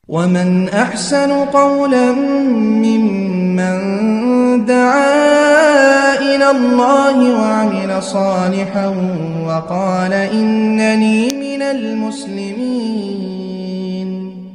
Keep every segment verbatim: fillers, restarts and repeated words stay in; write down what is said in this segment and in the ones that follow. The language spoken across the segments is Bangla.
ومن أحسن قولا ممن دعا إلى الله وعمل صالحا وقال إنني من المسلمين.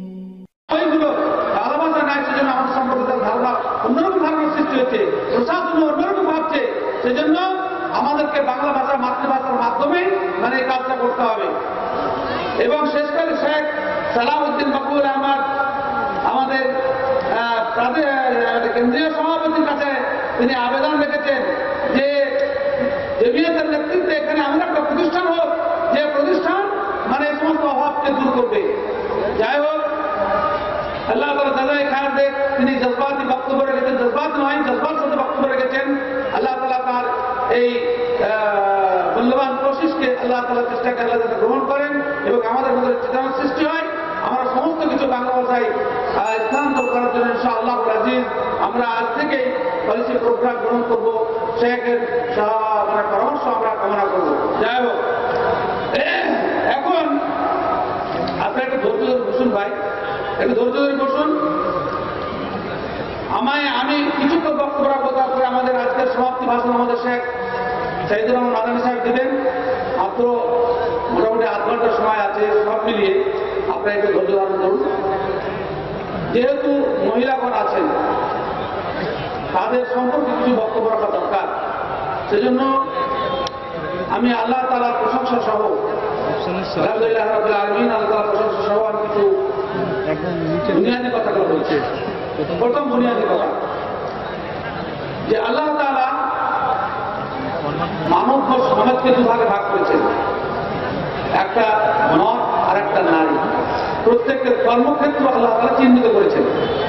আমাদেরকে বাংলা ভাষা মাতৃভাষার মাধ্যমে মানে এই কাজটা করতে হবে। এবং শেষকালে শেখ সালাউদ্দিন মকবুল আহমদ আমাদের কেন্দ্রীয় সভাপতির কাছে তিনি আবেদন রেখেছেন যে জমিয়তের নেতৃত্বে এখানে এমন একটা প্রতিষ্ঠান হোক যে প্রতিষ্ঠান মানে এই সমস্ত অভাবকে দূর করবে। যাই হোক, আল্লাহ তাআলা জাযায়ে খায়ের দেখ, তিনি জজবাতি বক্তব্য রেখেছেন, জজবাত নয় জজবার সাথে বক্তব্য রেখেছেন। আল্লাহ তাআলা তার এই মূল্যবান কোশিশকে আল্লাহ তাআলা চেষ্টাকে আল্লাহ যাতে গ্রহণ করেন এবং আমাদের মধ্যে চেতনার সৃষ্টি হয়। আমরা সমস্ত কিছু বাংলা ভাষায় স্থানান্তর করার জন্য ইনশাআল্লাহ রাজিব আমরা আজ থেকেই পলিসি প্রোগ্রাম গ্রহণ করবো। শেখের মানে পরামর্শ আমরা কামনা করবো। যাই হোক, এখন আপনার একটু ধৈর্য ধরে বসুন ভাই, একটু ধৈর্য ধরে বসুন। আমায় আমি কিছুক্ষণ বক্তব্য রাখবো, তারপরে আমাদের আজকের সমাপ্তি ভাষণ আমাদের শেখ সাইদুর রহমান মাদানী সাহেব দিবেন। মাত্র মোটামুটি আধ ঘন্টার সময় আছে, সব মিলিয়ে আপনারা একটু ধৈর্য ধারণ করুন। যেহেতু মহিলাগণ আছেন, তাদের সম্পর্কে কিছু বক্তব্য রাখা দরকার, সেজন্য আমি আল্লাহ তাআলার প্রশংসা সহ আলহামদুলিল্লাহ রাব্বিল আলামিন আল্লাহ তাআলার প্রশংসা সহ আমি কিছু বুনিয়াদী কথাগুলো বলছি। প্রথম বুনিয়াদী কথা যে আল্লাহ তাআলা মানব সমাজকে দুভাগে ভাগ করেছেন, একটা নর আর একটা নারী। প্রত্যেকের কর্মক্ষেত্র আল্লাহ তাআলা চিহ্নিত করেছেন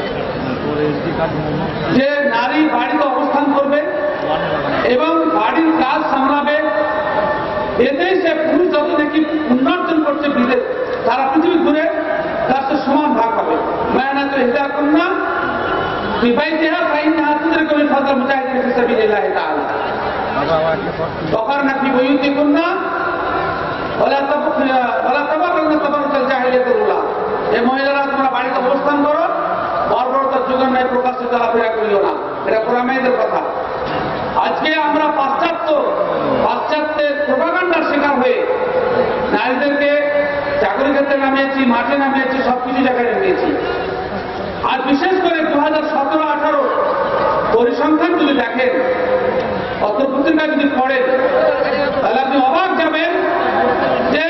যে নারী বাড়িতে অবস্থান করবে এবং বাড়ির কাজ সামলাবে। এতেই সে পুরুষ যত দেখি উন্নয়ন করছে বিদেশ সারা পৃথিবী ঘুরে, তার সে সমান ভাগ পাবে। মেহনত হিজা কন্যা বিবাহিতা ফাইন্নাহা তুদরিকু মিন ফাদল মুজাহিদিন ফি সাবিলিল্লাহ তাআলা ওয়াকারনা ফি বুয়ুতিকুন্না ওয়ালা তাবরুজনা ওয়ালা তাবাররুজনা তাবাররুজাল জাহিলিয়াতিল উলা। এই মহিলারা তোমরা বাড়িতে অবস্থান করো, বর্বরতার যুগের ন্যায় প্রকাশ্যে চলাফেরা করিও না। এটা কোরআনের কথা। আজকে আমরা পাশ্চাত্য পাশ্চাত্যের প্রোপাগান্ডার শিকার হয়ে নারীদেরকে চাকরি ক্ষেত্রে নামিয়েছি, মাঠে নামিয়েছি, সবকিছু জায়গায় নামিয়েছি। আর বিশেষ করে দু হাজার সতেরো আঠারো পরিসংখ্যান যদি দেখেন, পত্রপত্রিকা যদি পড়েন, তাহলে আপনি অবাক যাবেন যে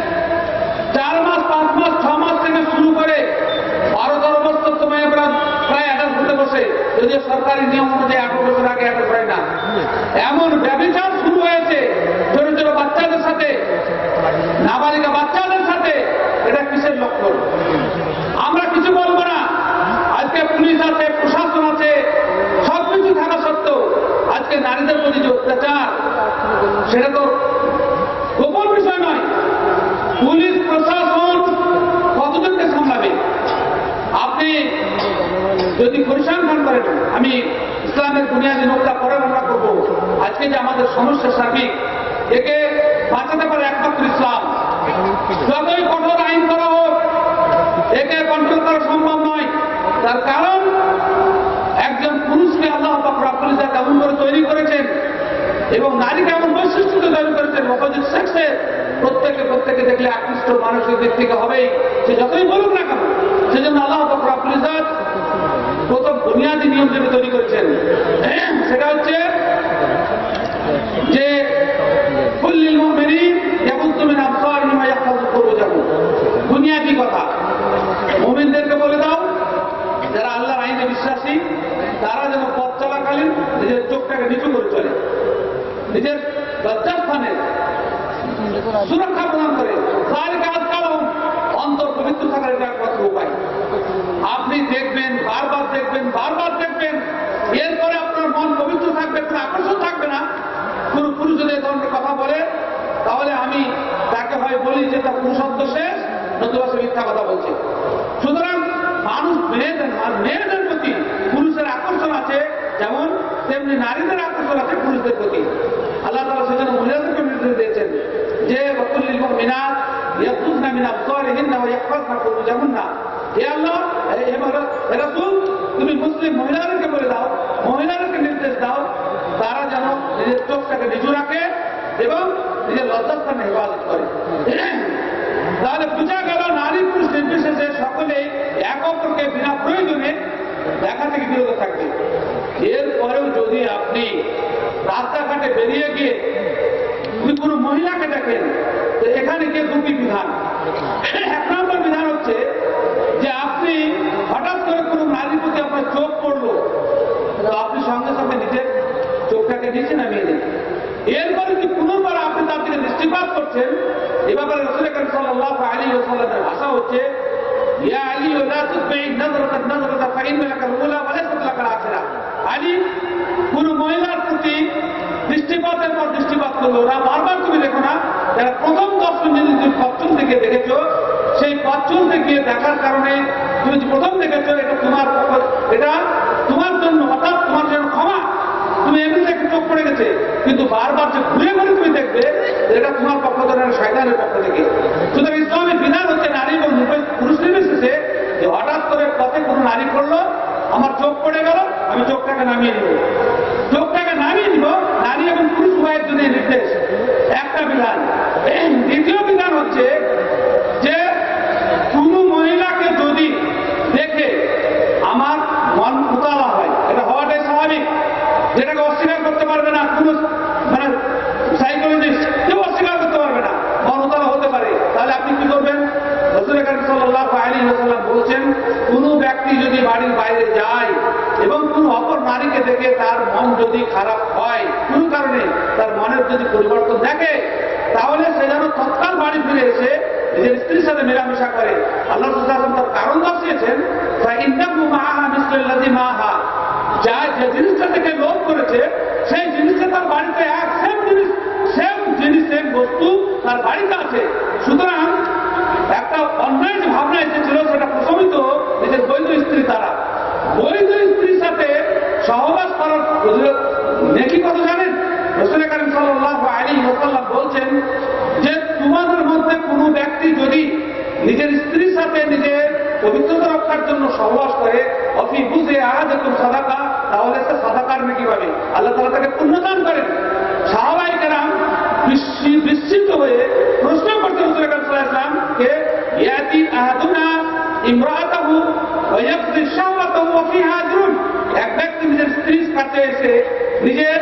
চার মাস পাঁচ মাস ছ মাস থেকে শুরু করে বারো তেরো বছর সময় আমরা প্রায় অ্যাটাক হতে বসে, যদিও সরকারি নিয়ম অনুযায়ী আঠারো বছর আগে অ্যাটাক হয় না। এমন ব্যভিচার শুরু হয়েছে ছোট ছোট বাচ্চাদের সাথে, নাবালিকা বাচ্চাদের সাথে। এটা কিসের লক্ষণ? আমরা কিছু বলবো না। আজকে পুলিশ আছে, প্রশাসন আছে, সবকিছু থাকা সত্ত্বেও আজকে নারীদের প্রতি যে অত্যাচার, সেটা তো গোপন বিষয় নয়। পুলিশ প্রশাসন কতজনকে সামলাবে? আপনি যদি পরিসংখ্যান করেন, আমি ইসলামের বুনিয়াদী নোকতা পরে আমরা করবো। আজকে যে আমাদের সমস্যা সার্বিক, একে বাঁচাতে পারে একমাত্র ইসলাম। যতই কঠোর আইন করা হোক, একে কন্ট্রোল করা সম্ভব নয়। তার কারণ একজন পুরুষকে আল্লাহ পাক রব্বুল ইজ্জত এমন করে তৈরি করেছেন এবং নারীকে এমন বৈশিষ্ট্য তৈরি করেছেন, অপোজিট সেক্সে প্রত্যেকে প্রত্যেকে দেখলে আকৃষ্ট মানুষের দিক থেকে হবেই, সে যতই বলুক না কেন। সেজন্য আল্লাহ পাক রব্বুল ইজ্জত প্রথম বুনিয়াদী নিয়ম যেটা তৈরি করেছেন, সেটা হচ্ছে যে কুল্লিল মুমিনিন ইয়াগুদ্দু মিন আবসারিহিম ওয়া ইয়াহফাযু ফুরুজাহুম। বুনিয়াদী কথা মুমিনদেরকে বলে দাও, যারা আল্লাহর আইনে বিশ্বাসী, তারা যেন পথ চলাকালীন নিজের চোখটাকে নিচু করে চলে, নিজের লজ্জাস্থানে সুরক্ষা প্রদান করে। তার কাজ কারণ অন্তর পবিত্র থাকার এটা একমাত্র উপায়। আপনি দেখবেন, বারবার দেখবেন, বারবার দেখবেন, এরপরে আপনার মন পবিত্র থাকবে, কোনো আকর্ষণ থাকবে না। কোন পুরুষ যদি এ ধরনের কথা বলে, তাহলে আমি তাকে হয় বলি যে তার পুরুষত্ব শেষ, নতুবা সে মিথ্যা কথা বলছে। সুতরাং মানুষ মেয়েদের মেয়েদের প্রতি পুরুষের আকর্ষণ আছে যেমন, তেমনি নারীদের আকর্ষণ আছে পুরুষদের প্রতি। আল্লাহ তাআলা সেজন্য মহিলাদেরকে নির্দেশ দিয়েছেন যে ওয়াকুল্লিল মুমিনাত ইয়াগুদ্দুনা মিন আবসারিহিন্না ওয়া ইয়াহফাযনা ফুরুজাহুন্না। হে আল্লাহ, হে রাসূল, তুমি মুসলিম মহিলাদেরকে বলে দাও, মহিলাদেরকে নির্দেশ দাও তারা যেন নিজের চোখটাকে নিচু রাখে এবং নিজের লজ্জাস্থানে হেফাজত করে। তাহলে বোঝা গেল নারী পুরুষ নির্বিশেষে সকলেই এক অপরকে বিনা প্রয়োজনে দেখা থেকে বিরত থাকবে। এরপরেও যদি আপনি রাস্তাঘাটে বেরিয়ে গিয়ে তুমি কোনো মহিলাকে দেখেন, তো এখানে গিয়ে দুটি বিধান। এক নম্বর বিধান হচ্ছে যে আপনি হঠাৎ করে কোনো নারীর প্রতি আপনার চোখ পড়লো, তো আপনি সঙ্গে সঙ্গে নিজের চোখটাকে নিচে নামিয়ে দিন। এরপরে যদি পুনর্বার আপনি তার দিকে দৃষ্টিপাত করছেন, এ ব্যাপারে রাসূল করিম সাল্লাল্লাহু আলাইহি ওয়াসাল্লামের ভাষা হচ্ছে, ইয়া আলী লা তুতবিই নাযরাতান নাযরাতা ফাইন্না লাকাল উলা ওয়া লাysat লাকাল আখিরা। আলী, কোন মহিলার প্রতি দৃষ্টিপাতের পর দৃষ্টিপাত করলো, ওরা বারবার তুমি দেখো না, যারা প্রথম দর্শন যদি তুমি পশ্চিম থেকে দেখেছো, সেই পশ্চিম থেকে দেখার কারণে তুমি প্রথম দেখেছো, এটা তোমার এটা তোমার জন্য অর্থাৎ তোমার জন্য ক্ষমা, তুমি এমনি থেকে চোখ পড়ে গেছে, কিন্তু বারবার যে ঘুরে ঘুরে তুমি দেখবে এটা তোমার পক্ষ থেকে, শয়তানের পক্ষ থেকে। সুতরাং ইসলামের বিধান হচ্ছে নারী এবং পুরুষ নির্বিশেষে যে হঠাৎ করে পথে কোনো নারী পড়লো, আমার চোখ পড়ে গেল, আমি চোখটাকে নামিয়ে নিব, চোখটাকে নামিয়ে নিব। নারী এবং পুরুষ উভয়ের জন্য নির্দেশ একটা বিধান। দ্বিতীয় বিধান হচ্ছে যে কোন মহিলাকে যদি দেখে আমার মন উতালা হয়, এটা হওয়াটাই স্বাভাবিক, যেটাকে অস্বীকার করতে পারবে না কোন মানে সাইকোলজিস্ট, কেউ অস্বীকার করতে পারবে না, মন উতালা হতে পারে। তাহলে আপনি কি করবেন? রাসূল করিম সাল্লাল্লাহু আলাইহি ওয়াসাল্লাম বলছেন, কোন ব্যক্তি যদি বাড়ির বাইরে যায় এবং কোন অপর নারীকে দেখে তার মন যদি খারাপ হয়, কোন কারণে তার মনের যদি পরিবর্তন দেখে, তাহলে সে যেন তৎকাল বাড়ি ফিরে এসে নিজের স্ত্রীর সাথে মেলামেশা করে। আল্লাহ রাসূল তার কারণ দর্শিয়েছেন, ফাইন্নাহু মাআহা মিসলুল্লাযী মাআহা, যা যে জিনিসটা থেকে লোভ করেছে সেই জিনিসটা তার বাড়িতে এক সেম জিনিস সেম জিনিস সেম বস্তু তার বাড়িতে আছে। সুতরাং একটা অন্যায় যে ভাবনা এসেছিল সেটা প্রশমিত নিজের বৈধ স্ত্রী দ্বারা। বৈধ স্ত্রীর সাথে সহবাস করার নেকি কত জানেন? রাসূল করিম সাল্লাল্লাহু আলাইহি ওয়াসাল্লাম বলছেন যে তোমাদের মধ্যে কোনো ব্যক্তি যদি নিজের স্ত্রীর সাথে নিজের পবিত্রতা রক্ষার জন্য সহবাস করে, অফি বুঝে আহাদাকুম সাদাকা, তাহলে সে সাদাকার নেকি পাবে, আল্লাহ তাআলা তাকে পুণ্যদান করেন। সাহাবায়ে কেরাম বিস্মিত হয়ে প্রশ্ন করতে রাসূল করিম সাল্লাল্লাহু আলাইহি ওয়াসাল্লামকে, ইয়াতি আহাদুনা ইমরাআতাহু ওয়া ইয়াকদি শাওয়াতাহু ওয়া ফিহা আজরুন, এক ব্যক্তি নিজের স্ত্রীর কাছে এসে নিজের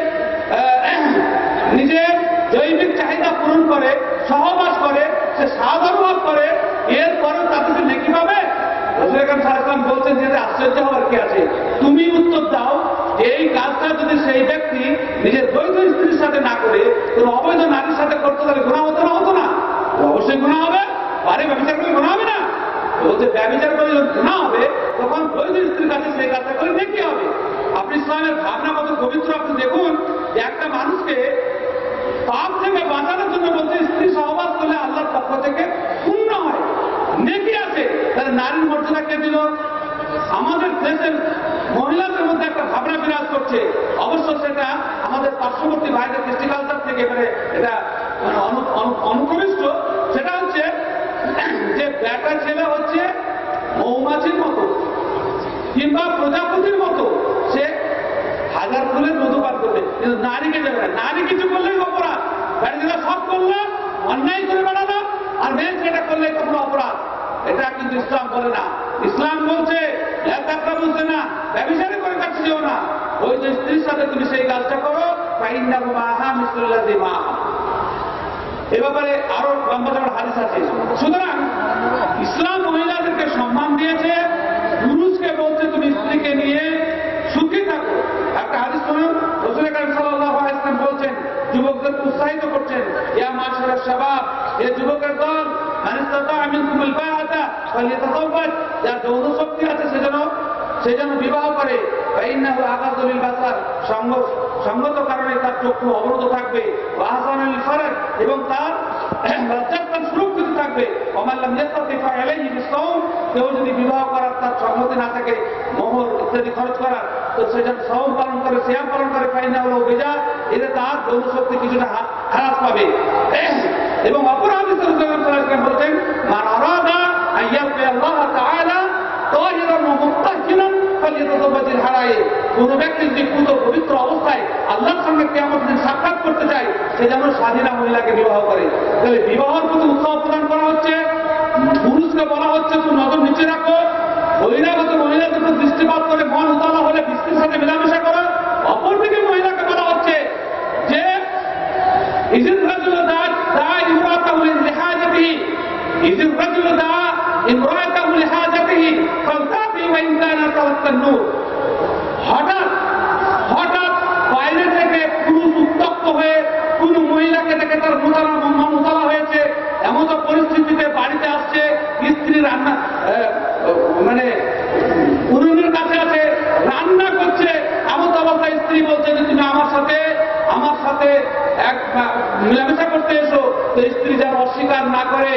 নিজের জৈবিক চাহিদা পূরণ করে, সহবাস করে, সে সাধর্মাভ করে, এরপরেও তাদের নেকি পাবে? রাসূল করিম সাল্লাল্লাহু আলাইহি ওয়াসাল্লাম বলছেন যে আশ্চর্য হওয়ার কি আছে, তুমি উত্তর দাও যে এই কাজটা যদি সেই ব্যক্তি নিজের বৈধ স্ত্রীর সাথে না করে কোন অবৈধ নারীর সাথে করতে, তাহলে গুনাহ হতো না? হতো না? অবশ্যই গুনাহ হবে। আরে ব্যভিচার করলে গুনাহ হবে না? বলছে ব্যভিচার করলে যখন গুনাহ হবে তখন বৈধ স্ত্রীর কাছে সেই কাজটা করে নেকি হবে। আপনি ইসলামের ভাবনা কত পবিত্র, আপনি দেখুন যে একটা মানুষকে পাপ থেকে বাঁচানোর জন্য বলছে স্ত্রী সহবাস করলে আল্লাহর পক্ষ থেকে পুণ্য হয়, নেকি আছে। তাহলে নারীর মর্যাদা কে দিল? আমাদের দেশের মহিলাদের মধ্যে একটা ভাবনা বিরাজ করছে, অবশ্য সেটা আমাদের পার্শ্ববর্তী ভাইদের কৃষ্টি কালচার থেকে এবারে এটা অনুপ্রবিষ্ট। সেটা হচ্ছে যে বেটা ছেলে হচ্ছে মৌমাছির মতো কিংবা প্রজাপতির মতো, সে হাজার ফুলের মধু পান করবে, কিন্তু নারীকে দেবে না। নারী কিছু করলেই অপরাধ, ব্যাটারা সব করলো অন্যায় করে বেড়ালো, আর মেয়ে সেটা করলে কোনো অপরাধ। এটা কিন্তু ইসলাম বলে না। ইসলাম বলছে বলছে না, ব্যভিচারে করে কাছে যেও না, ওই যে স্ত্রীর সাথে তুমি সেই কাজটা করো, ফাইন্নাহু মাআহা মিসলুল্লাযী মাআহা। এ ব্যাপারে আরো লম্বা চড়া হাদিস আছে। সুতরাং ইসলাম মহিলাদেরকে সম্মান দিয়েছে, পুরুষকে বলছে তুমি স্ত্রীকে নিয়ে সুখী থাকো। একটা হাদিস শুনুন, রাসূল করিম সাল্লাল্লাহু আলাইহি ওয়াসাল্লাম বলছেন, যুবকদেরকে উৎসাহিত করছেন, ইয়া মাশারাশ শাবাব, এ যুবকের দল, মান ইসতাতাআ মিনকুমুল বাআতা ফালিয়াতাযাওয়াজ, যার যৌন শক্তি আছে সেজন্য সেজন্য বিবাহ করে। ফাইন্নাহু আগাযু লিল বাসার, সঙ্গ সঙ্গত কারণে তার চক্ষু অবরোধ থাকবে, ওয়া আহসানু লিল ফারাজ, এবং তার লজ্জাস্থান সুরক্ষিত থাকবে। ওয়া মান লাম ইয়াস্তাতি ফাআলাইহি বিস-সাওম, কেউ যদি বিবাহ করার তার সম্মতি না থাকে, মোহর ইত্যাদি খরচ করার, তো সে যেন সাওম পালন করে, সিয়াম পালন করে, ফাইন্নাহু লাহু বিজা, এতে তার যৌন শক্তি কিছুটা হ্রাস পাবে। এবং অপর হাদিসে রাসূল সাল্লাল্লাহু আলাইহি ওয়াসাল্লাম বলছেন, মান আরাদা আন ইয়ালকা আল্লাহ তাআলা কোন ব্যক্তি যদি পুত পবিত্র অবস্থায় আল্লাহর সঙ্গে কিয়ামত দিন সাক্ষাৎ করতে চায়, সে যেন স্বাধীনা মহিলাকে বিবাহ করে। তাহলে বিবাহের প্রতি উৎসাহ প্রদান করা হচ্ছে। পুরুষকে বলা হচ্ছে তুমি নজর নিচে রাখো, বহিরাগত মহিলার উপর দৃষ্টিপাত করে মন উতলা হলে স্ত্রীর সাথে মেলামেশা করো। অপরদিকে মহিলাকে বলা হচ্ছে যে ইজির রাজুল দা দা ইমরাতাহু লিহাজাতিহি ইজির রাজুল দা ইমরাতাহু লিহাজাতিহি ফালতাতি ওয়া ইন কানা তাওয়াক্কালু। হঠাৎ হঠাৎ বাইরে থেকে পুরুষ উত্তপ্ত হয়ে কোন মহিলাকে দেখে তার মুতালা মন উতলা হয়েছে, এমন তো পরিস্থিতিতে বাড়িতে আসছে, স্ত্রী রান্না মানে উনুনের কাছে আছে, রান্না করছে, এমন অবস্থায় স্ত্রী বলছে যে তুমি আমার সাথে আমার সাথে এক মেলামেশা করতে এসো। তো স্ত্রী যেন অস্বীকার না করে।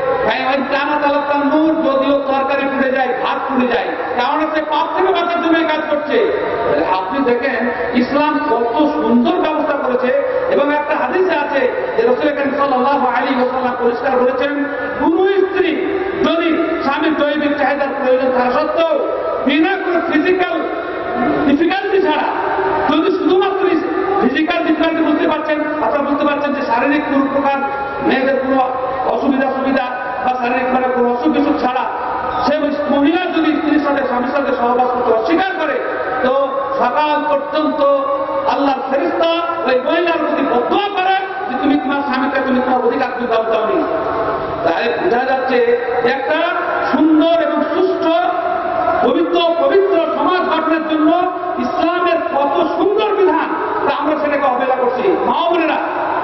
টানা তালাক্কান নূর, যদিও তরকারি পুড়ে যায়, ভাত পুড়ে যায়, কারণ সে পাপ থেকে বাঁচার জন্য কাজ করছে। আপনি দেখেন ইসলাম কত সুন্দর ব্যবস্থা করেছে। এবং একটা হাদিসে আছে যে রাসূল করিম সাল্লাল্লাহু আলাইহি ওয়াসাল্লাম পরিষ্কার বলেছেন, কোন স্ত্রী যদি স্বামীর দৈবিক চাহিদার প্রয়োজন থাকা সত্ত্বেও বিনা কোনো ফিজিক্যাল ডিফিকাল্টি ছাড়া, যদি শুধুমাত্র ফিজিক্যাল ডিফিকাল্টি বুঝতে পারছেন, আপনারা বুঝতে পারছেন যে শারীরিক কোন প্রকার মেয়েদের কোনো অসুবিধা সুবিধা বা শারীরিক মানে কোনো অসুখ বিসুখ ছাড়া সে মহিলা যদি স্ত্রীর সাথে স্বামীর সাথে সহবাস করতে অস্বীকার করে, তো সকাল পর্যন্ত আল্লাহর ফেরেশতা ওই মহিলার প্রতি বদদুয়া করে যে তুমি তোমার স্বামীকে তুমি তোমার অধিকার তুমি দাও দাওনি। তাহলে বোঝা যাচ্ছে একটা সুন্দর এবং সুষ্ঠু পবিত্র পবিত্র সমাজ গঠনের জন্য ইসলামের কত সুন্দর বিধান, তা আমরা সেটাকে অবহেলা করছি। মা বোনেরা,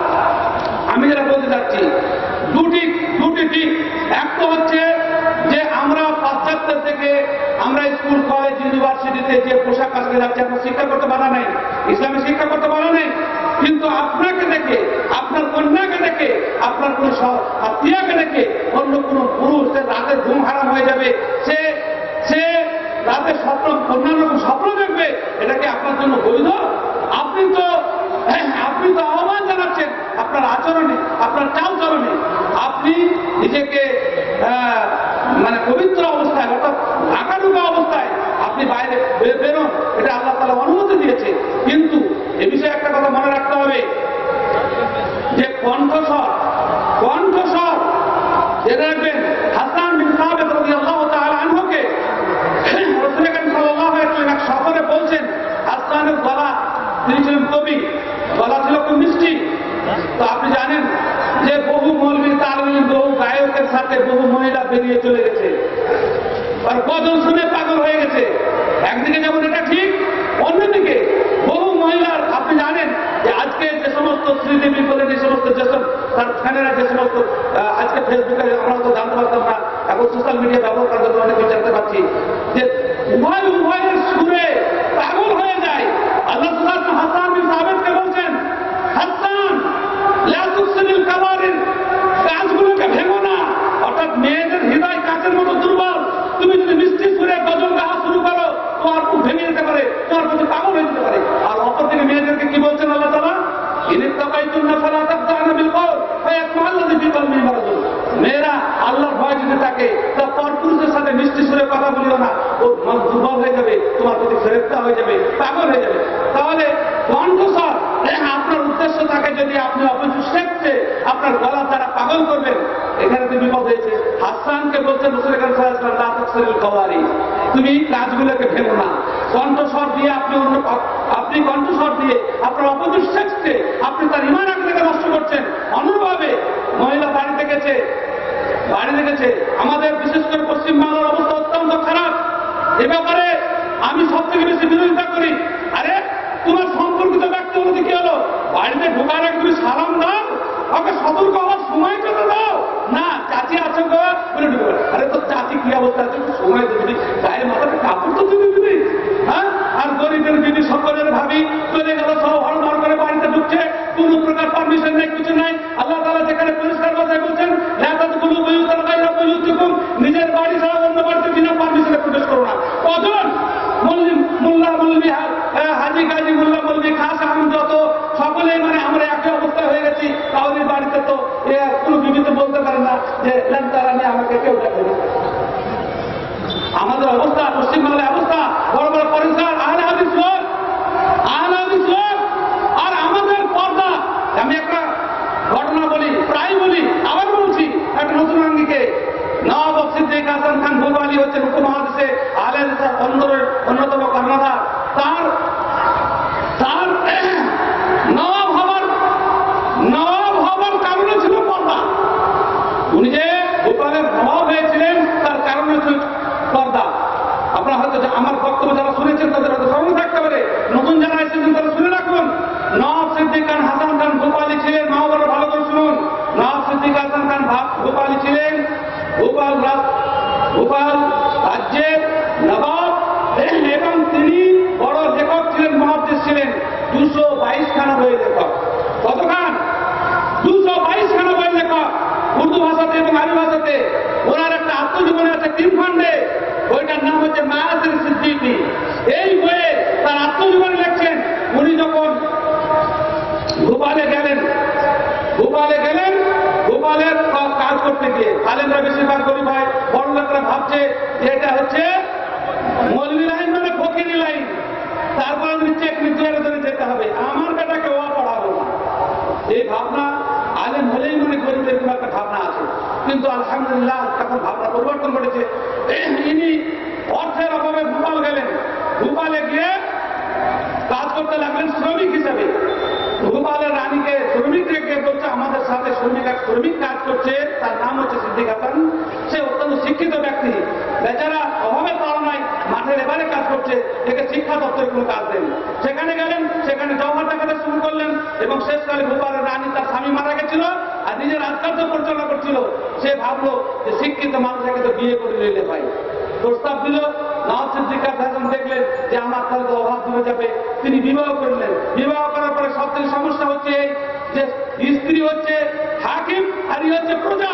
আমি যেটা বলতে চাচ্ছি দুটি দুটি দিক। একটা হচ্ছে যে আমরা পাশ্চাত্যের থেকে আমরা স্কুল কলেজ ইউনিভার্সিটিতে যে পোশাক আজকে যাচ্ছে আমরা শিক্ষা করতে পারা নাই, ইসলামী শিক্ষা করতে পারা নাই। কিন্তু আপনাকে দেখে, আপনার কন্যাকে দেখে, আপনার কোন আত্মীয়কে দেখে অন্য কোন পুরুষ রাতে ঘুম হারাম হয়ে যাবে, সে সে রাতে স্বপ্ন অন্যান্য স্বপ্ন দেখবে, এটা কি আপনার জন্য বৈধ? আপনি তো আপনি তো আহ্বান জানাচ্ছেন আপনার আচরণে, আপনার চাল চলনে। আপনি নিজেকে মানে পবিত্র অবস্থায় অর্থাৎ ঢাকা ঢুকা অবস্থায় আপনি বাইরে বেরোন, এটা আল্লাহ তাআলা অনুমতি দিয়েছে। কিন্তু এ বিষয়ে একটা কথা মনে রাখতে হবে যে কণ্ঠস্বর কণ্ঠস্বর জেনে রাখবেন। হাসান বিন সাবিত রাদিয়াল্লাহু তাআলা আনহুকে রাসূল করিম সাল্লাল্লাহু আলাইহি ওয়াসাল্লাম সফরে বলছেন, হাসানের গলা, তিনি ছিলেন কবি, গলা ছিল খুব মিষ্টি। তো আপনি জানেন যে বহু মৌলবী তালিম, বহু গায়কের সাথে বহু মহিলা বেরিয়ে চলে গেছে আর গজল শুনে পাগল হয়ে গেছে। একদিকে যেমন এটা ঠিক, অন্যদিকে বহু মহিলার আপনি জানেন যে আজকে যে সমস্ত শ্রীদেবী বলে যে সমস্ত যেসব তার ফ্যানেরা যে সমস্ত আজকে ফেসবুকে আমরা তো জানতে পারতাম না, এখন সোশ্যাল মিডিয়া ব্যবহার করার জন্য অনেক জানতে পারছি যে উভয় উভয়ের সুরে পাগল হয়ে যায়। আল্লাহ সুবহানাহু হাসান বিন সাবিতকে বলছেন, হাসান লা তুসিল কাবারির, কাজগুলোকে ভেঙো না। অর্থাৎ মেয়েদের হৃদয় কাচের মতো দুর্বল, তুমি যদি মিষ্টি সুরে গজল গাওয়া শুরু করো তোমার খুব ভেঙে যেতে পারে, তোমার প্রতি পাগল হয়ে যেতে পারে। আর অপরদিকে মেয়েদেরকে কি বলছেন আল্লাহ তাআলা, মেয়েরা আল্লাহর ভয় যদি থাকে তা পরপুরুষের সাথে মিষ্টি সুরে কথা বলিও না, ও দুর্বল হয়ে যাবে, তোমার প্রতি ফেরেশতা হয়ে যাবে, পাগল হয়ে যাবে। তাহলে কণ্ঠস্বর আপনার উদ্দেশ্য থাকে যদি আপনি অপচয় শেখতে আপনার গলা দ্বারা পাগল করবেন, এখানে তো বিপদ হয়েছে। হাসানকে বলছেন রাসূল করিম সাল্লাল্লাহু আলাইহি ওয়াসাল্লাম, লা তাকসিরুল কাওয়ারি, তুমি কাজগুলোকে ভেঙো না। কণ্ঠস্বর দিয়ে আপনি অন্য আপনি কণ্ঠস্বর দিয়ে আপনার অপচয় শেখতে আপনি তার ইমান আপনাকে নষ্ট করছেন। অনুরূপভাবে মহিলা বাড়িতে গেছে বাড়িতে গেছে আমাদের বিশেষ করে পশ্চিমবাংলার অবস্থা অত্যন্ত খারাপ। এ ব্যাপারে আমি সব থেকে বেশি বিরোধিতা করি। আরে তোমার সম্পর্কিত ব্যক্তি হলো কি হলো, বাড়িতে ঢোকার আগে তুমি সালাম দাও, ওকে সতর্ক হওয়ার সময় করে দাও না। চাচি আছে গো বলে ঢুকবে, আরে তো চাচি কি অবস্থা আছে সময় দিবি, গায়ে মাথাটা কাপড় তো তুমি দিবি। হ্যাঁ, আর গরিবের দিদি সকলের ভাবি চলে গেল, সব হড়মাড় করে বাড়িতে ঢুকছে, কোন প্রকার পারমিশন নেই, কিছু নাই। আল্লাহ তাআলা যেখানে পরিষ্কার কথায় বলছেন, নিজের বাড়ি ছাড়া অন্য বাড়িতে বিনা পারমিশনে প্রবেশ করো না। কজন মোল্লা মৌলবী, হাজি গাজী, মোল্লা মৌলবী, খাস আহম, যত সকলেই মানে আমরা একই অবস্থায় হয়ে গেছি। তাহলে বাড়িতে তো কোনো বিবিতে বলতে পারে না যে তারা নিয়ে আমাকে কেউ দেখে না। আমাদের অবস্থা, পশ্চিমবাংলার অবস্থা, বড় বড় পরিষ্কার আহলে হাদিস লোক হাসান খান ভূপালী হচ্ছেন উপমহাদেশে আহলে হাদিসের অন্যতম কর্ণধার। তার তার নবাব হবার নবাব হবার কারণে ছিল পর্দা। উনি যে ভোপালের নবাব হয়েছিলেন তার কারণে ছিল পর্দা। আপনারা হয়তো আমার বক্তব্য যারা শুনেছেন তাদের হয়তো স্মরণ থাকতে পারে, নতুন যারা এসেছেন তারা শুনে রাখুন। নবাব সিদ্দিক খান হাসান খান ভোপালী ছিলেন, নবাবরা ভালো করে শুনুন। নবাব সিদ্দিক হাসান খান ভোপালী ছিলেন ভোপাল ভোপাল রাজ্যের নবাব, এবং তিনি বড় লেখক ছিলেন, মহাদেশ ছিলেন। দুশো বাইশ খানা বই লেখক। কত খান? দুশো বাইশ খানা বই লেখক, উর্দু ভাষাতে এবং আরবি ভাষাতে। ওনার একটা আত্মজীবনী আছে তিন খণ্ডে, বইটার নাম হচ্ছে মায়াতুল সিদ্দিকী। এই বইয়ে তার আত্মজীবনী লিখছেন উনি যখন ভোপালে গেলেন ভোপালে গেলেন ভোপালের কাজ করতে গিয়ে আলেমরা বেশিরভাগ গরিব হয়, বড় লোকরা ভাবছে যে এটা হচ্ছে মৌলভী লাইন মানে ফকিরি লাইন, তারপর চেক নিচুয়ারে ধরে যেতে হবে, আমার বেটাকে ও পড়াবো না। এই ভাবনা আলেম হলেই মানে গরিবের কোনো একটা ভাবনা আছে, কিন্তু আলহামদুলিল্লাহ তখন ভাবনা পরিবর্তন ঘটেছে। ইনি অর্থের অভাবে ভোপাল গেলেন, ভোপালে গিয়ে কাজ করতে লাগলেন শ্রমিক হিসেবে। ভোপালের রানীকে শ্রমিক রেখে বলছে আমাদের সাথে শ্রমিক এক শ্রমিক কাজ করছে, তার নাম হচ্ছে সিদ্দিক হাসান। সে অত্যন্ত শিক্ষিত ব্যক্তি, বেচারা অভাবের তাড়নায় মাঠের এবারে কাজ করছে, একে শিক্ষা দপ্তরে কোনো কাজ দেন। সেখানে গেলেন, সেখানে জওহর দেখাতে শুরু করলেন, এবং শেষকালে ভোপালের রানী তার স্বামী মারা গেছিল আর নিজের রাজকার্য পরিচালনা করছিল। সে ভাবলো যে শিক্ষিত মানুষকে তো বিয়ে করে নিলে ভাই, প্রস্তাব দিল। নওয়াব সিদ্দিক হাসান দেখলেন যে আমার তাহলে তো অভাব দূরে যাবে, তিনি বিবাহ করলেন। বিবাহ করার পরে সবথেকে সমস্যা হচ্ছে এই যে স্ত্রী হচ্ছে হাকিম আর ই হচ্ছে প্রজা।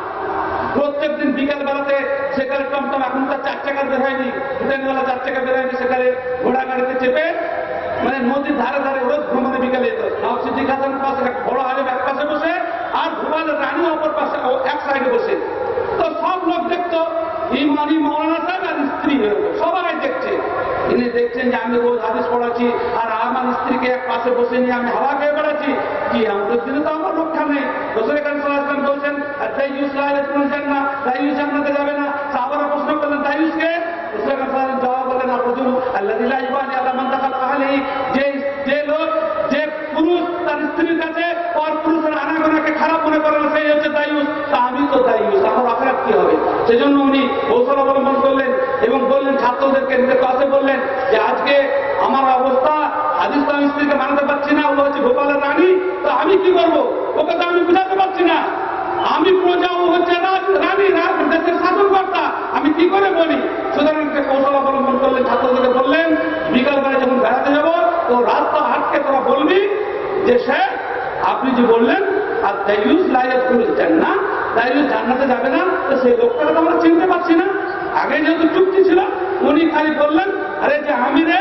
প্রত্যেক দিন বিকাল বেলাতে সেখানে টমটম, এখন তার চার চাকা বের হয়নি, ট্রেনওয়ালা চার চাকা বের হয়নি, সেখানে ঘোড়া গাড়িতে চেপে মানে নদীর ধারে ধারে রোজ ভ্রমণে বিকালে যেত। নওয়াব সিদ্দিক হাসানের পাশে বড় আলেম এক পাশে বসে আর ভোপালের রানী অপর পাশে এক সাইডে বসে। তো সব লোক দেখতো ইমানি মৌলানা সাহেব আর স্ত্রী এরকম সবাই দেখছে। তিনি দেখছেন যে আমি রোজ হাদিস পড়াচ্ছি আর আমার স্ত্রীকে এক পাশে বসে নিয়ে আমি হাওয়া খেয়ে বেড়াচ্ছি, কি আমাদের দিনে তো আমার রক্ষা নেই। রসুল কারীম সাল্লাল্লাহু আলাইহি ওয়াসাল্লাম বলছেন দাইয়ুস লা ইয়াদখুলুল জান্নাহ, দাইয়ুস জান্নাতে যাবে না। সাহাবারা প্রশ্ন করলেন দাইয়ুসকে? রসুল কারীম সাল্লাল্লাহু আলাইহি ওয়াসাল্লাম জবাব বললেন আর-রাজুলু আল্লাযী লা ইউবালি আলা মান দাখালা আলাইহি, যে যে লোক যে পুরুষ তার স্ত্রীর কাছে পর পুরুষের আনাগোনাকে খারাপ মনে করে না, সেই হচ্ছে দাইয়ুস। তা আমি তো দাইয়ুস, আমার আখিরাত কি হবে? সেজন্য উনি কৌশল অবলম্বন করলেন এবং বললেন ছাত্রদেরকে নিজের কাছে বললেন যে আজকে আমার অবস্থা, হাদিস তো আমি স্ত্রীকে মানাতে পারছি না, ও হচ্ছে ভোপালের রানী, তো আমি কি করবো? ওকে তো আমি বুঝাতে পারছি না, আমি প্রজা, ও হচ্ছে রানী, দেশের শাসনকর্তা, আমি কি করে বলি? সুতরাং একটা কৌশল অবলম্বন করলেন, ছাত্রদেরকে বললেন বিকাল বেলা যখন বেড়াতে যাবো তো রাস্তা হাটকে তোরা বলবি যে সে আপনি যে বললেন আর দাইয়ুস লা ইয়াদখুলুল জান্নাহ, দাইয়ুস জান্নাতে যাবে না, তো সেই লোকটাকে তো আমরা চিনতে পারছি না। আগে যেহেতু চুক্তি ছিল, উনি খালি বললেন আরে যে আমি রে,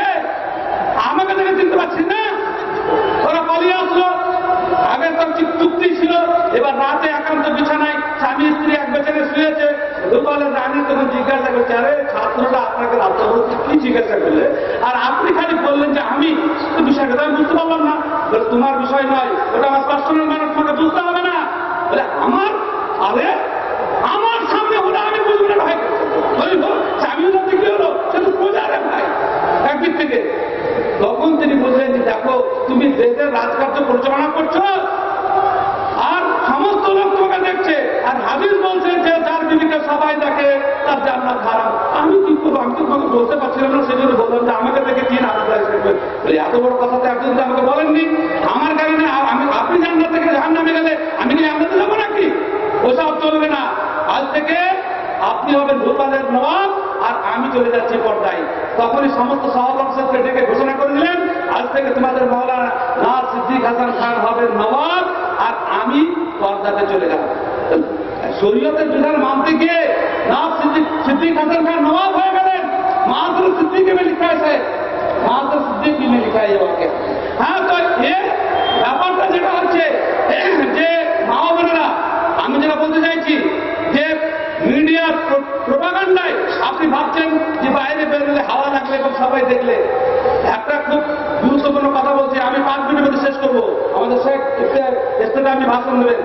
আমাকে দেখে চিনতে পারছি না, ওরা পালিয়ে আসলো। আগে তো চুক্তি ছিল, এবার রাতে একান্ত বিছানায় স্বামী স্ত্রী এক বেছানায় শুয়েছে। ভোপালের রানী তখন জিজ্ঞাসা করছে আরে ছাত্ররা আপনাকে রাত্রে কি জিজ্ঞাসা করলে, আর আপনি খালি বললেন যে আমি, তো বিষয়টা আমি বুঝতে পারলাম না। বলে তোমার বিষয় নয়, ওটা আমার পার্সোনাল ম্যাটার, তোমাকে বুঝতে হবে না। বলে আমার, আরে আমার সামনে হলে আমি বুঝবো না ভাই, স্বামীও যাতে কি হলো, সে তো প্রজারে ভাই একদিক থেকে। তখন তিনি বললেন যে দেখো তুমি দেশের রাজকার্য পরিচালনা করছো আর সমস্ত লোক তোমাকে দেখছে, আর হাদিস বলছে যে যার বিবিকে সবাই দেখে তার জান্নাত হারাম। আমি কি করবো? আমি তো তোমাকে বলতে পারছিলাম না, সেই জন্য বললাম যে আমাকে দেখে কি না করবেন। এত বড় কথা তো একজন আমাকে বলেননি, আমার কারণে আমি আপনি জান্নাত থেকে জাহান্নামে গেলে আমি কি জান্নাতে যাবো নাকি? ওসব চলবে না। আজ থেকে আপনি হবেন ভোপালের নবাব আর আমি চলে যাচ্ছি পর্দায়। তখনই সমস্ত সাহাবাকে ডেকে ঘোষণা করে দিলেন আজ থেকে তোমাদের মাওলানা নওয়াব সিদ্দিক হাসান খান হবেন নবাব আর আমি পর্দাতে চলে যাব। শরীয়তের বিধান মানতে গিয়ে নওয়াব সিদ্দিক সিদ্দিক হাসান খান নবাব হয়ে গেলেন। মাহাতুল সিদ্দিক में लिखा है, মাহাতুল সিদ্দিক में लिखा है वाक्य। হ্যাঁ, তো এই ব্যাপারটা যেটা হচ্ছে যে মা বোনেরা, আমি যেটা বলতে চাইছি যে মিডিয়ার প্রোপাগান্ডায় আপনি ভাবছেন যে বাইরে বেরোলে হাওয়া লাগলে এবং সবাই দেখলে। একটা খুব গুরুত্বপূর্ণ কথা বলছি, আমি পাঁচ মিনিটের মধ্যে শেষ করবো, আমাদের শেখ স্টেটে আপনি ভাষণ দেবেন।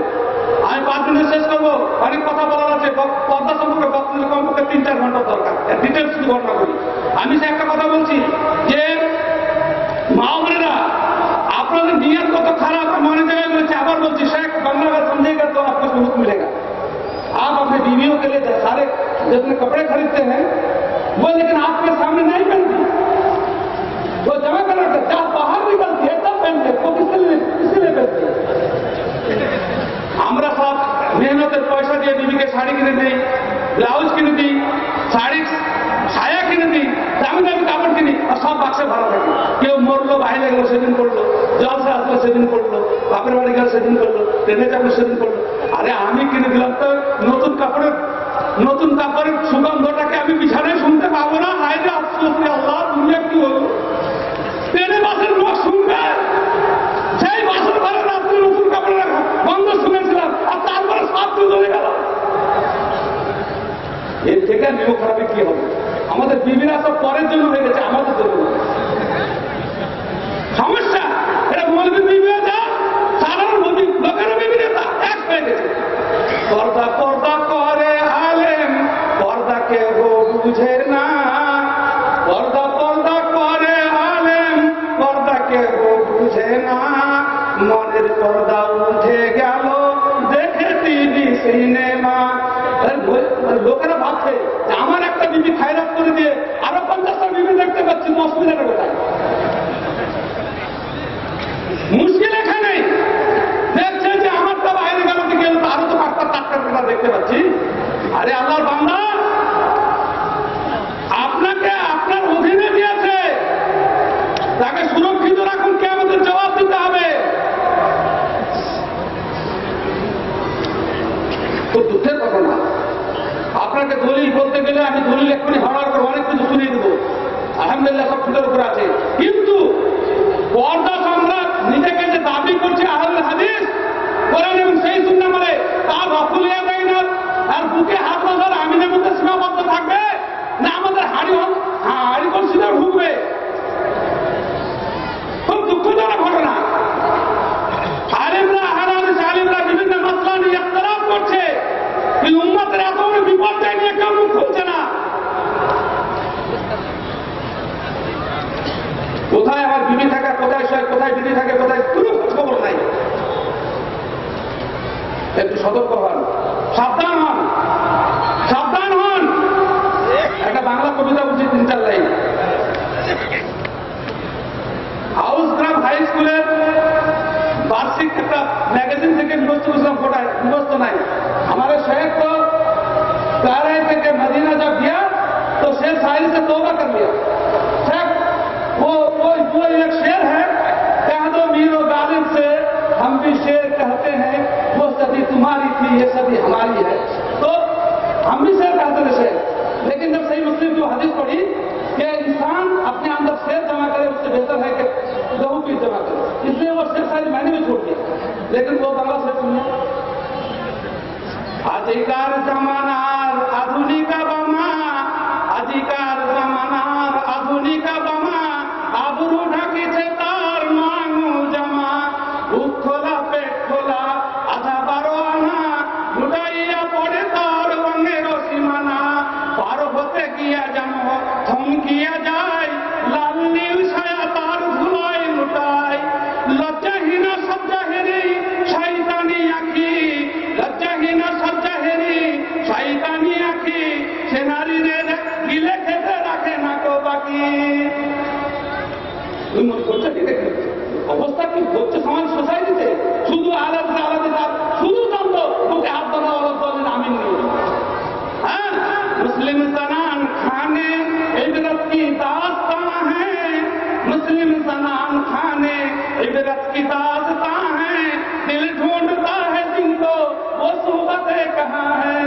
আমি পাঁচ মিনিট শেষ করবো, অনেক কথা বলার আছে। পর্দা সম্পর্কে বক্তব্য কমপক্ষে তিন চার ঘন্টা দরকার, ডিটেলস শুধু ঘটনা করি। আমি সে একটা কথা বলছি যে মা বোনেরা আপনাদের নিয়ত কত খারাপ মনে জায়গায় বলেছে। আবার বলছি, শেখ बांग्ला में समझेगा तो आपको सबूत मिलेगा। आप अपने बीवियों के लिए सारे जितने कपड़े खरीदते हैं वो लेकिन आपके सामने नहीं पहनती, वो जमा कर रखते, जब बाहर निकलती है तब पहनते, वो किसके लिए किसके लिए पहनती है? আমরা সব মেহনতের পয়সা দিয়ে বিবিকে শাড়ি কিনে দিই, ব্লাউজ কিনে দিই, শাড়ি ছায়া কিনে দিই, দামি দামি কাপড় কিনি, আর সব বাক্সে ভাড়া থাকে। কেউ মরলো, বাইরে গেলো সেদিন করলো, জলসা আসলো সেদিন করলো, বাপের বাড়ি গেল সেদিন করলো, ট্রেনে যাবো সেদিন করলো। আরে আমি কিনে দিলাম তো নতুন কাপড়ের নতুন কাপড়ের সুগন্ধটাকে আমি বিছানায় শুনতে পাবো না? হায় রে আফসোস রে আল্লাহ, দুনিয়া কি হলো? ট্রেনে বাসের লোক শুনবে, সেই বাসের ঘরে রাত্রে নতুন কাপড়ের গন্ধ শুনেছিলাম, আর তারপরে সব চলে গেল। এর থেকে নিয়োগ খারাপে কি হবে? আমাদের বিবিরা সব পরের জন্য হয়ে গেছে, আমাদের জন্য সমস্যা। এটা মৌলবীর বিবি যা, সাধারণ লোকেরও বিবিরা তা এক হয়ে গেছে। পর্দা পর্দা করে আলেম, পর্দা কেউ বুঝে না। পর্দা পর্দা করে আলেম, পর্দা কেউ বুঝে না। মনের পর্দা উঠে গেল দেখে টিভি সিনেমা। লোকেরা ভাবছে আমার একটা বিবি খায়রাত করে দিয়ে আরো পঞ্চাশটা বিবি দেখতে পাচ্ছি, অসুবিধাটা কোথায়? মুশকিল এখানে দেখছে যে আমারটা বাইরে গেল গেল আরো তো পাঁচটা চারটা কথা দেখতে পাচ্ছি। আরে আল্লাহর বান্দা, আপনাকে আপনার অধীনে দিয়েছে, তাকে সুরক্ষিত রাখুন, কে আমাদের জবাব দিতে হবে। তো দুঃখের কথা না, আপনাকে দলিল বলতে গেলে আমি দলিল এক্ষুনি হাওড়ার করে অনেক কিছু শুনিয়ে দেবো, আলহামদুলিল্লাহ সব ঠিকের উপরে আছে। কিন্তু পর্দা সম্রাট নিজেকে যে দাবি করছে আহলে হাদিস, কোরআন এবং সেই সুন্নাহ মানে, তার রফুলিয়া দেয় না, আর বুকে হাত বাঁধার আমিনের মধ্যে সীমাবদ্ধ থাকবে না আমাদের হাড়ি হাড়ি কনসিডার ঢুকবে? খুব দুঃখজনক ঘটনা। আলিমরা আহলে হাদিস আলিমরা বিভিন্ন মাসলা নিয়ে ইখতিলাফ করছে, কিন্তু উম্মতের এত বড় বিপর্যয় নিয়ে কেউ মুখ খুলছে না। কোথায় আমার বিবি থাকে, কোথায় কোথায় বিবি থাকে, কোথায় কোনো খবর নাই। একটু সতর্ক হন, সাবধান হন, সাবধান হন। একটা বাংলা কবিতা বলছি, তিন চার লাইন। হাউসগ্রাম হাই স্কুলের বার্ষিক একটা ম্যাগাজিন থেকে মুখস্থ করছিলাম, ফোটায় মুখস্থ নাই। हमारे शेख को कह रहे थे कि मदीना जब गया तो शेर शायरी से तौबा कर लिया। शेख वो वो वो एक शेर है, कह दो मीरो गालिब से हम भी शेर कहते हैं, वो सदी तुम्हारी थी ये सदी हमारी है। तो हम भी शेर कहते थे शेर, लेकिन जब सही मुस्लिम जो हदीस पढ़ी कि इंसान अपने अंदर शेर जमा करे उससे बेहतर है कि लहू पीस जमा करे, इसलिए वो शेर शायरी मैंने भी छोड़ दिया। लेकिन वो बाबा से सुनिए, আজিকার জামানার আধুনিক বামা, আজিকার জামানার আধুনিক বামা, আবরু ঢাকিছে তার মাঙ্গু জামা, বুক খোলা পেট খোলা আধা বারো আনা, লুটাইয়া পড়ে তার রঙের সীমানা, পার হতে গিয়া যেন থমকিয়া যায়, লাল নীল ছায়া তার ধুলায় লুটায়, লজ্জাহীনা সজ্জাহেরি শয়তানি আঁখি, লজ্জাহীনা সজ্জাহেরি শয়তানি আঁখি, সে নারীরে গিলে খেতে রাখে না কো বাকি। অবস্থা কি হচ্ছে সমাজ সোসাইটিতে? শুধু আলাদা আলাদা শুধু দ্বন্দ্ব, বুকে হাত ধরা আলাদা আমি নেই। হ্যাঁ, মুসলিম জানান খানে ইবরত কি দাস্তান হ্যাঁ, মুসলিম জানান খানে इबरत की दास्तां है, दिल ढूंढता है जिनको वो सोहबतें कहाँ है।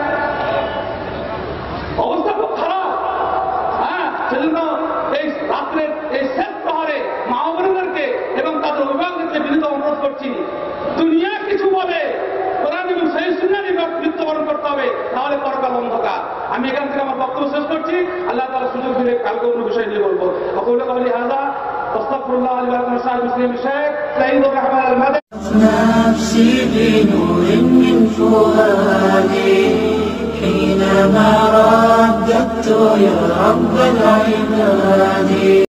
অবস্থা খুব খারাপ। হ্যাঁ, সেজন্য এই রাত্রে এই শেষ প্রহরে মা বোনেদেরকে এবং তাদের অভিভাবকদেরকে বিনীত অনুরোধ করছি, দুনিয়া কিছু বলে কোরআন এবং সেই সুন্নাহর মৃত্যুবরণ করতে হবে, তাহলে পরকাল অন্ধকার। আমি এখান থেকে আমার বক্তব্য শেষ করছি। আল্লাহ তাআলা সুযোগ দিলে কালকে অন্য বিষয় নিয়ে বলবো। আকুলু কাউলি হাযা আস্তাগফিরুল্লাহ লি ওয়া লাকুম ওয়া লিসাইরিল মুসলিমিন শাইখ সাইয়্যিদুর রাহমান আল মাদানী نفسي بنور من فؤادي حينما رددت يا رب العباد